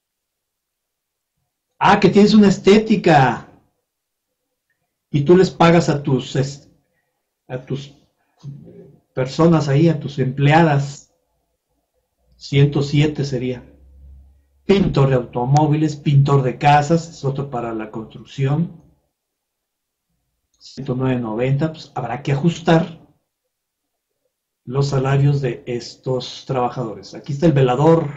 Ah, que tienes una estética y tú les pagas a tus a tus personas ahí, a tus empleadas, ciento siete sería. Pintor de automóviles, pintor de casas, es otro para la construcción, ciento nueve noventa. Pues habrá que ajustar los salarios de estos trabajadores. Aquí está el velador,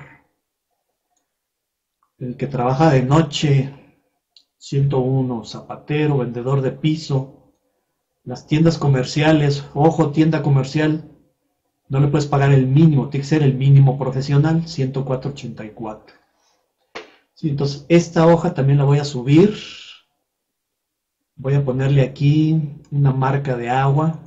el que trabaja de noche, ciento uno, zapatero, vendedor de piso, las tiendas comerciales, ojo, tienda comercial, no le puedes pagar el mínimo, tiene que ser el mínimo profesional, ciento cuatro ochenta y cuatro. Sí, entonces esta hoja también la voy a subir, voy a ponerle aquí una marca de agua.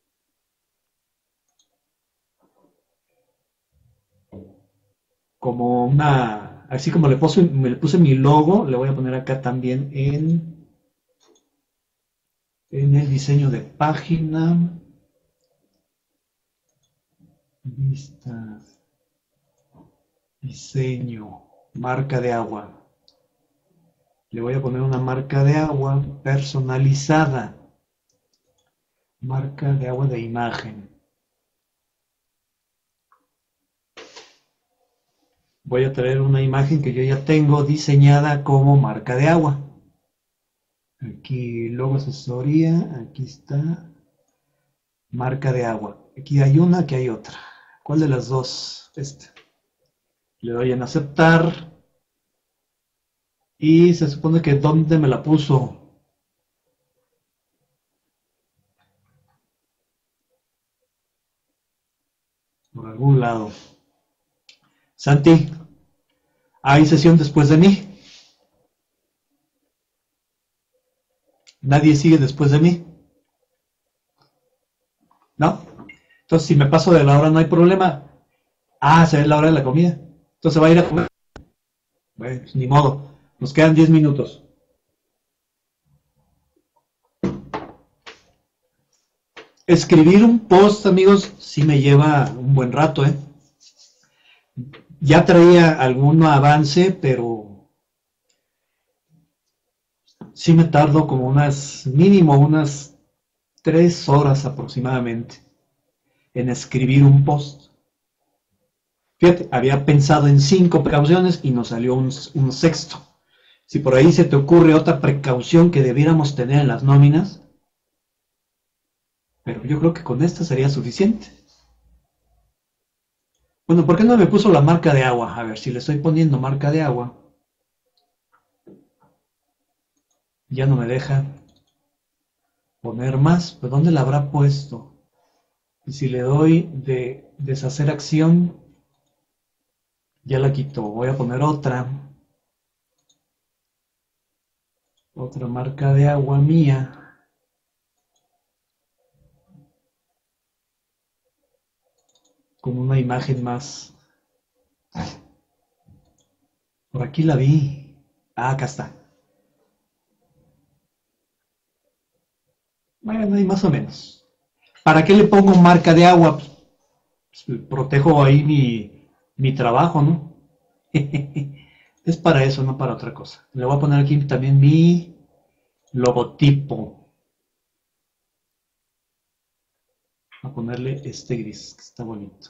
Como una, así como le puse, me le puse mi logo, le voy a poner acá también en, en el diseño de página. Vista, diseño, marca de agua. Le voy a poner una marca de agua personalizada. Marca de agua de imagen. Voy a traer una imagen que yo ya tengo diseñada como marca de agua. Aquí logo asesoría, aquí está marca de agua. Aquí hay una, aquí hay otra. ¿Cuál de las dos? Esta. Le doy en aceptar. Y se supone que ¿dónde me la puso? Por algún lado. Santi, ¿hay sesión después de mí? ¿Nadie sigue después de mí? ¿No? Entonces, si me paso de la hora no hay problema. Ah, se ve la hora de la comida. Entonces va a ir a comer. Bueno, pues ni modo. Nos quedan diez minutos. Escribir un post, amigos, sí me lleva un buen rato, ¿eh? Ya traía algún avance, pero sí me tardo como unas, mínimo unas tres horas aproximadamente en escribir un post. Fíjate, había pensado en cinco precauciones y nos salió un, un sexto. Si por ahí se te ocurre otra precaución que debiéramos tener en las nóminas, pero yo creo que con esta sería suficiente. Bueno, ¿por qué no me puso la marca de agua? A ver, si le estoy poniendo marca de agua, ya no me deja poner más. ¿Pero dónde la habrá puesto? Y si le doy de deshacer acción, ya la quitó. Voy a poner otra. Otra marca de agua mía. Con una imagen más. Por aquí la vi. Ah, acá está. Bueno, y más o menos. ¿Para qué le pongo marca de agua? Pues, protejo ahí mi, mi trabajo, ¿no? Es para eso, no para otra cosa. Le voy a poner aquí también mi logotipo. Voy a ponerle este gris, que está bonito.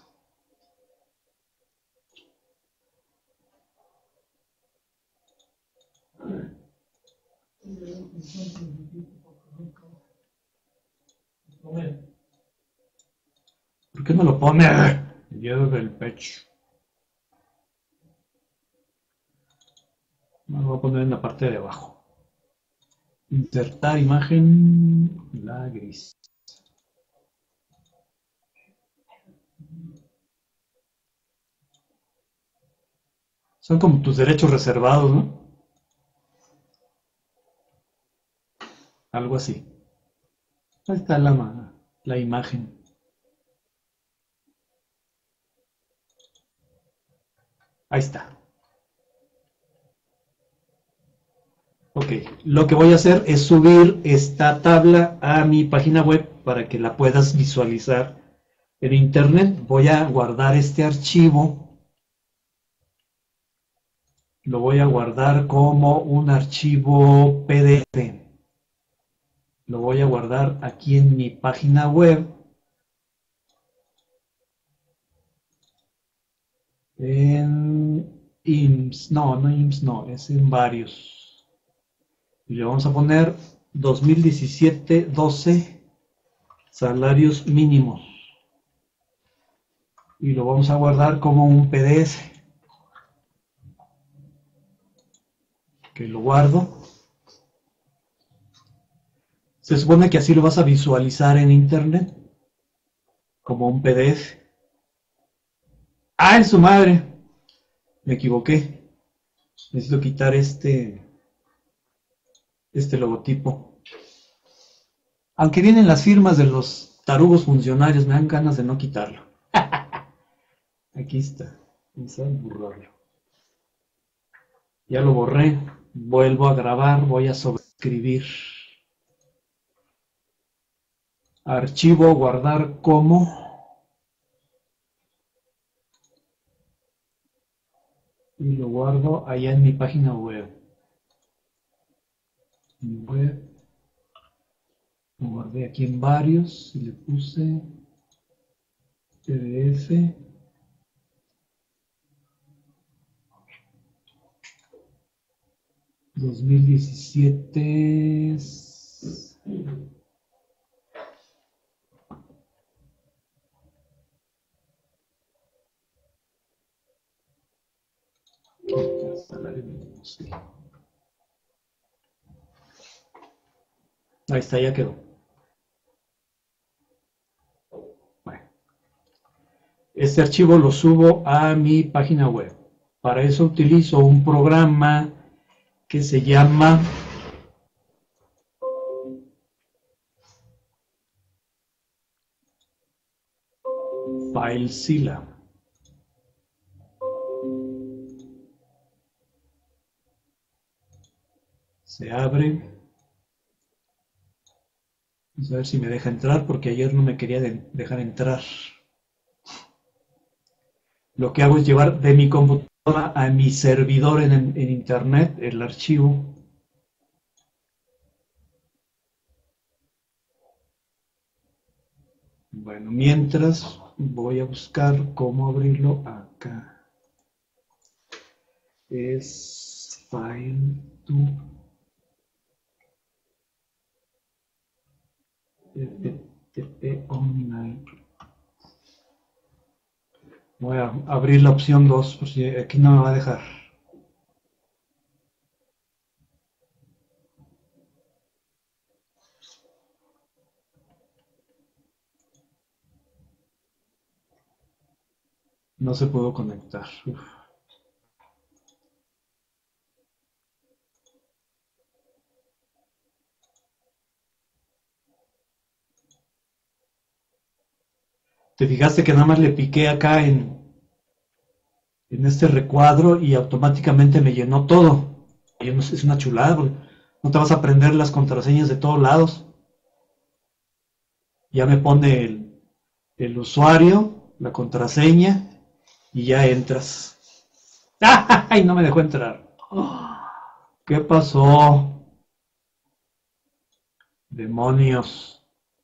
¿Por qué no lo pone? El dedo del pecho. Lo voy a poner en la parte de abajo. Insertar imagen, la gris. Son como tus derechos reservados, ¿no? Algo así. Ahí está la, la imagen. Ahí está. Ok, lo que voy a hacer es subir esta tabla a mi página web para que la puedas visualizar en internet. Voy a guardar este archivo. Lo voy a guardar como un archivo P D F. Lo voy a guardar aquí en mi página web. En I M S S, no, no I M S S, no, es en varios. Y le vamos a poner dos mil diecisiete doce salarios mínimos. Y lo vamos a guardar como un P D F. Que lo guardo. Se supone que así lo vas a visualizar en internet. Como un P D F. ¡Ah, en su madre! Me equivoqué. Necesito quitar este, este logotipo. Aunque vienen las firmas de los tarugos funcionarios, me dan ganas de no quitarlo. Aquí está. Vamos a borrarlo. Ya lo borré. Vuelvo a grabar. Voy a sobreescribir. Archivo, guardar como. Y lo guardo allá en mi página web. Mi web. Lo guardé aquí en varios. Y le puse P D F. dos mil diecisiete. Ahí está, ya quedó. Bueno. Este archivo lo subo a mi página web. Para eso utilizo un programa que se llama FileZilla. Se abre. Vamos a ver si me deja entrar, porque ayer no me quería de dejar entrar. Lo que hago es llevar de mi computadora a mi servidor en, en internet el archivo. Bueno, mientras voy a buscar cómo abrirlo acá. Es File to F T P Online. Voy a abrir la opción dos, por si aquí no me va a dejar. No se pudo conectar. Uf. Te fijaste que nada más le piqué acá en, en este recuadro y automáticamente me llenó todo. Y es una chulada, porque no te vas a aprender las contraseñas de todos lados. Ya me pone el, el usuario, la contraseña y ya entras. ¡Ay! No me dejó entrar. ¿Qué pasó? Demonios.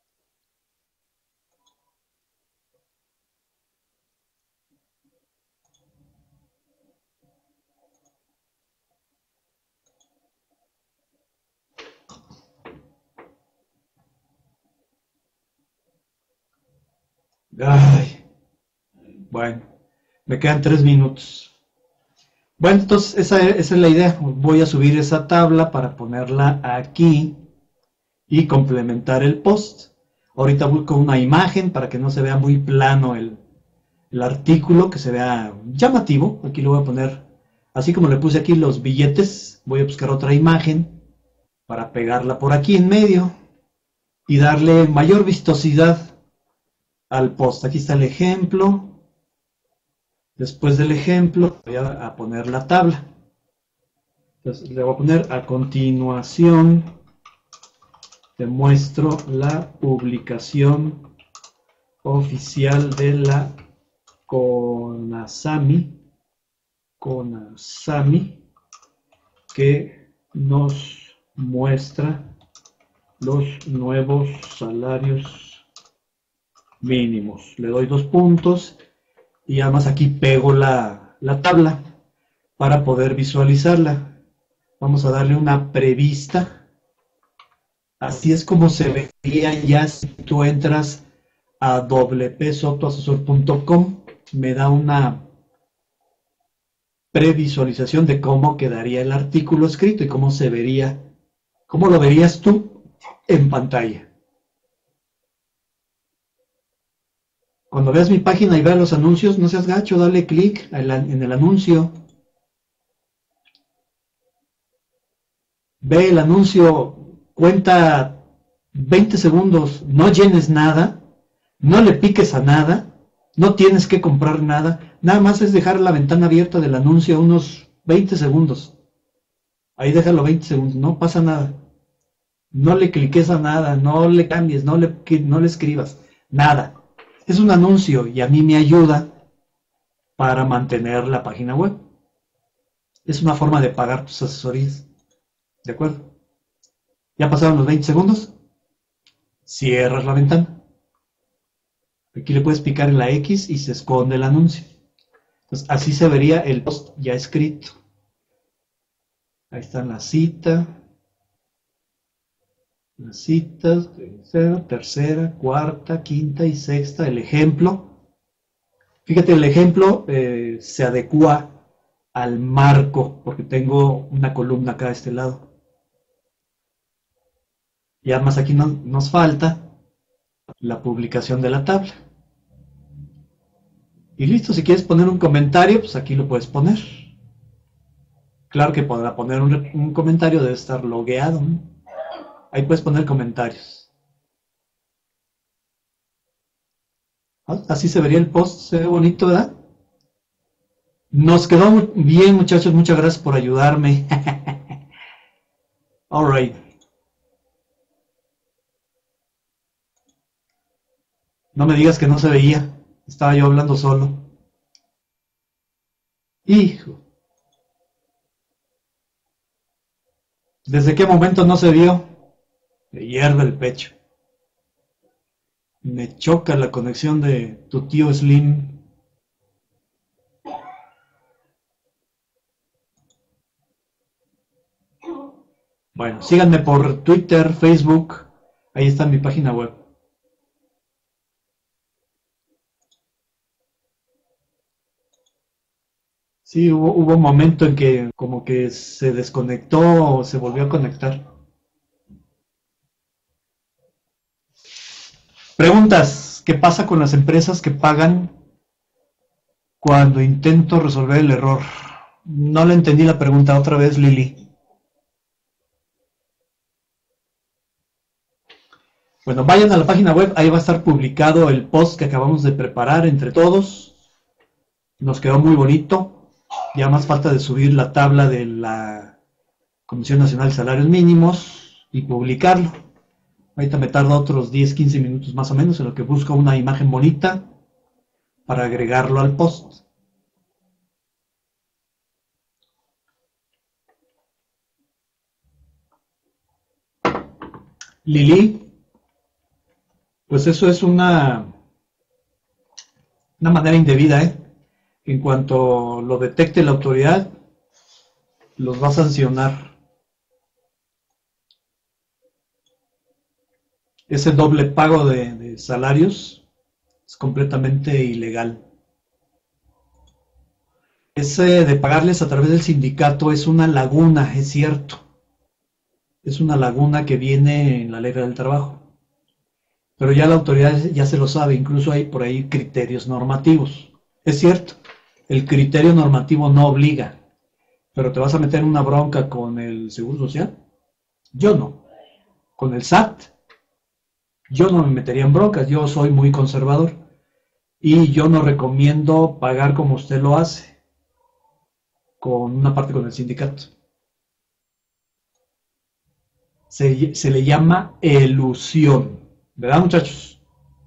Ay. Bueno, me quedan tres minutos. Bueno, entonces esa, esa es la idea. Voy a subir esa tabla para ponerla aquí y complementar el post. Ahorita busco una imagen para que no se vea muy plano el, el artículo, que se vea llamativo. Aquí lo voy a poner, así como le puse aquí los billetes, voy a buscar otra imagen para pegarla por aquí en medio y darle mayor vistosidad al post. Aquí está el ejemplo. Después del ejemplo voy a, a poner la tabla. Entonces le voy a poner a continuación. Te muestro la publicación oficial de la CONASAMI, CONASAMI, que nos muestra los nuevos salarios mínimos. Le doy dos puntos y además aquí pego la, la tabla para poder visualizarla. Vamos a darle una prevista. Así es como se vería ya si tú entras a w p soto asesor punto com. Me da una previsualización de cómo quedaría el artículo escrito y cómo se vería, cómo lo verías tú en pantalla. Cuando veas mi página y veas los anuncios, no seas gacho, dale clic en el anuncio. Ve el anuncio, cuenta veinte segundos, no llenes nada, no le piques a nada, no tienes que comprar nada, nada más es dejar la ventana abierta del anuncio unos veinte segundos. Ahí déjalo veinte segundos, no pasa nada. No le cliques a nada, no le cambies, no le, no le escribas, nada. Es un anuncio y a mí me ayuda para mantener la página web. Es una forma de pagar tus asesorías. ¿De acuerdo? ¿Ya pasaron los veinte segundos? Cierras la ventana. Aquí le puedes picar en la X y se esconde el anuncio. Entonces, así se vería el post ya escrito. Ahí está la cita. Las citas, tercera, tercera, cuarta, quinta y sexta. El ejemplo. Fíjate, el ejemplo eh, se adecua al marco, porque tengo una columna acá de este lado. Y además aquí no, nos falta la publicación de la tabla. Y listo, si quieres poner un comentario, pues aquí lo puedes poner. Claro que para poner un, un comentario debe estar logueado, ¿no? Ahí puedes poner comentarios. Así se vería el post, se ve bonito, ¿verdad? Nos quedó bien, muchachos, muchas gracias por ayudarme. All right. No me digas que no se veía. Estaba yo hablando solo. Hijo. ¿Desde qué momento no se vio? Me hierve el pecho. Me choca la conexión de tu tío Slim. Bueno, síganme por Twitter, Facebook. Ahí está mi página web. Sí, hubo, hubo un momento en que como que se desconectó o se volvió a conectar. Preguntas, ¿qué pasa con las empresas que pagan cuando intento resolver el error? No le entendí la pregunta otra vez, Lili. Bueno, vayan a la página web, ahí va a estar publicado el post que acabamos de preparar entre todos. Nos quedó muy bonito. Ya más falta de subir la tabla de la Comisión Nacional de Salarios Mínimos y publicarlo. Ahorita me tarda otros diez, quince minutos más o menos en lo que busco una imagen bonita para agregarlo al post. Lili, pues eso es una, una manera indebida, ¿eh? En cuanto lo detecte la autoridad, los va a sancionar. Ese doble pago de, de salarios es completamente ilegal. Ese de pagarles a través del sindicato es una laguna, es cierto. Es una laguna que viene en la ley del trabajo. Pero ya la autoridad ya se lo sabe, incluso hay por ahí criterios normativos. Es cierto, el criterio normativo no obliga, pero te vas a meter en una bronca con el Seguro Social. Yo no. Con el S A T, yo no me metería en broncas, yo soy muy conservador. Y yo no recomiendo pagar como usted lo hace, con una parte con el sindicato. Se, se le llama elusión, ¿verdad, muchachos?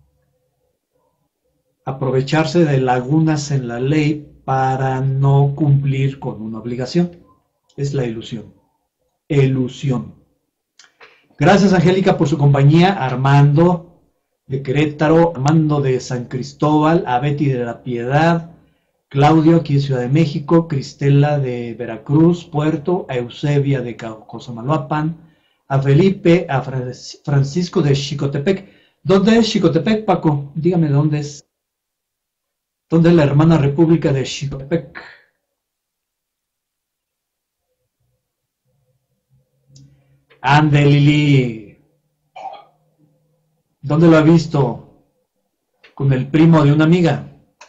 Aprovecharse de lagunas en la ley para no cumplir con una obligación. Es la ilusión. Elusión. Gracias, Angélica, por su compañía. Armando de Querétaro, Armando de San Cristóbal, a Betty de la Piedad, Claudio aquí de Ciudad de México, Cristela de Veracruz, Puerto, a Eusebia de Cosamaloapan, a Felipe, a Francisco de Xicotepec. ¿Dónde es Xicotepec, Paco? Dígame dónde es. ¿Dónde es la hermana república de Xicotepec? Ande, Lili. ¿Dónde lo ha visto? Con el primo de una amiga.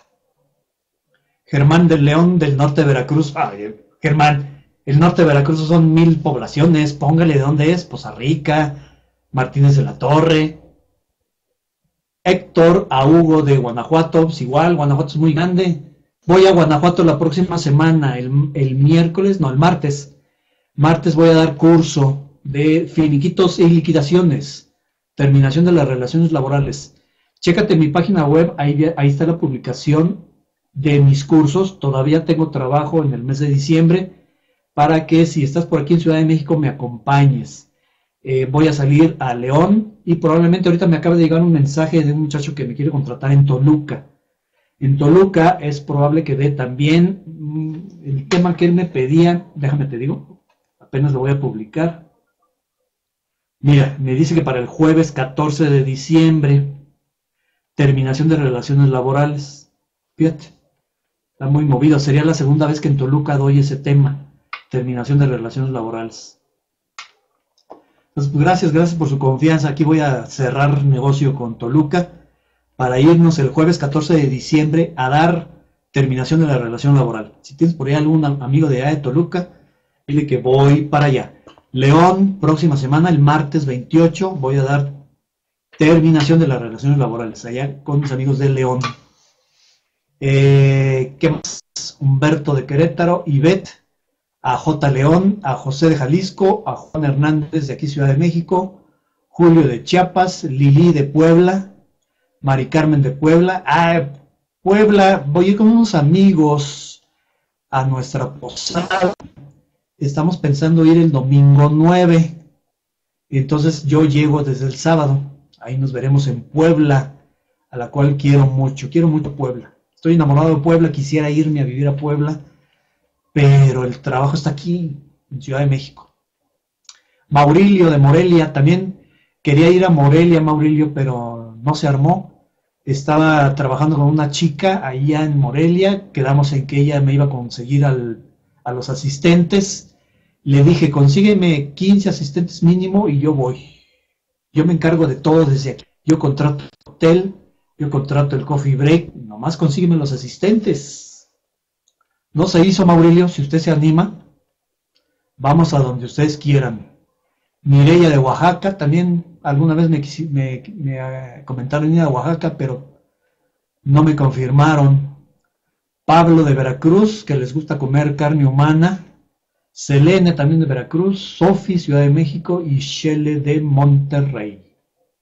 Germán del León del norte de Veracruz. Ay, Germán, el norte de Veracruz son mil poblaciones. Póngale de dónde es. Poza Rica, Martínez de la Torre. Héctor a Hugo de Guanajuato. Pues igual, Guanajuato es muy grande. Voy a Guanajuato la próxima semana, el, el miércoles, no, el martes. Martes voy a dar curso de finiquitos y liquidaciones, terminación de las relaciones laborales. Chécate mi página web, ahí, ahí está la publicación de mis cursos. Todavía tengo trabajo en el mes de diciembre para que si estás por aquí en Ciudad de México me acompañes. Eh, voy a salir a León y probablemente ahorita me acaba de llegar un mensaje de un muchacho que me quiere contratar en Toluca. En Toluca es probable que dé también mmm, el tema que él me pedía, déjame te digo, apenas lo voy a publicar. Mira, me dice que para el jueves catorce de diciembre, terminación de relaciones laborales. Fíjate, está muy movido. Sería la segunda vez que en Toluca doy ese tema, terminación de relaciones laborales. Entonces, pues, gracias, gracias por su confianza. Aquí voy a cerrar negocio con Toluca para irnos el jueves catorce de diciembre a dar terminación de la relación laboral. Si tienes por ahí algún amigo de allá de Toluca, dile que voy para allá. León, próxima semana, el martes veintiocho, voy a dar terminación de las relaciones laborales, allá con mis amigos de León. Eh, ¿Qué más? Humberto de Querétaro, Ivette, a J. León, a José de Jalisco, a Juan Hernández de aquí Ciudad de México, Julio de Chiapas, Lili de Puebla, Mari Carmen de Puebla. Ah, Puebla, voy a ir con unos amigos a nuestra posada. Estamos pensando ir el domingo nueve. Entonces yo llego desde el sábado. Ahí nos veremos en Puebla. a la cual quiero mucho, quiero mucho Puebla. Estoy enamorado de Puebla, quisiera irme a vivir a Puebla, pero el trabajo está aquí, en Ciudad de México. Maurilio de Morelia, también quería ir a Morelia, Maurilio, pero no se armó. Estaba trabajando con una chica allá en Morelia, quedamos en que ella me iba a conseguir al, a los asistentes. Le dije, consígueme quince asistentes mínimo y yo voy. Yo me encargo de todo desde aquí. Yo contrato el hotel, yo contrato el coffee break, nomás consígueme los asistentes. No se hizo, Maurilio, si usted se anima, vamos a donde ustedes quieran. Mireya de Oaxaca, también alguna vez me, me, me comentaron ir a Oaxaca, pero no me confirmaron. Pablo de Veracruz, que les gusta comer carne humana. Selene también de Veracruz. Sofi, Ciudad de México. Y Shele de Monterrey.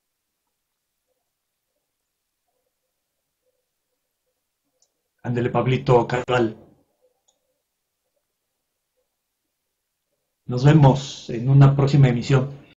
Ándele, Pablito Carral. Nos vemos en una próxima emisión.